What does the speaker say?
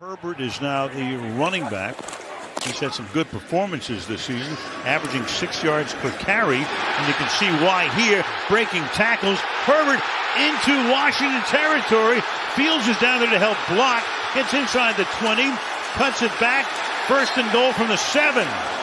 Herbert is now the running back. He's had some good performances this season, averaging 6 yards per carry. And you can see why here, breaking tackles. Herbert into Washington territory. Fields is down there to help block. Gets inside the 20, cuts it back. 1st and goal from the 7.